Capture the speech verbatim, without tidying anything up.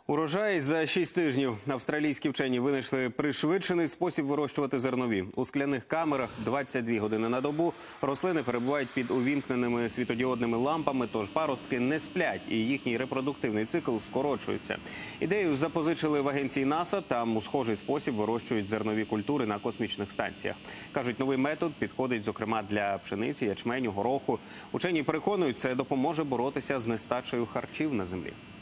Урожай за шість тижнів. Австралійські вчені винайшли пришвидшений спосіб вирощувати зернові. У скляних камерах двадцять дві години на добу рослини перебувають під увімкненими світодіодними лампами, тож паростки не сплять і їхній репродуктивний цикл скорочується. Ідею запозичили в агенції НАСА, там у схожий спосіб вирощують зернові культури на космічних станціях. Кажуть, новий метод підходить, зокрема, для пшениці, ячменю, гороху. Учені переконують, це допоможе боротися з нестачею харчів на землі.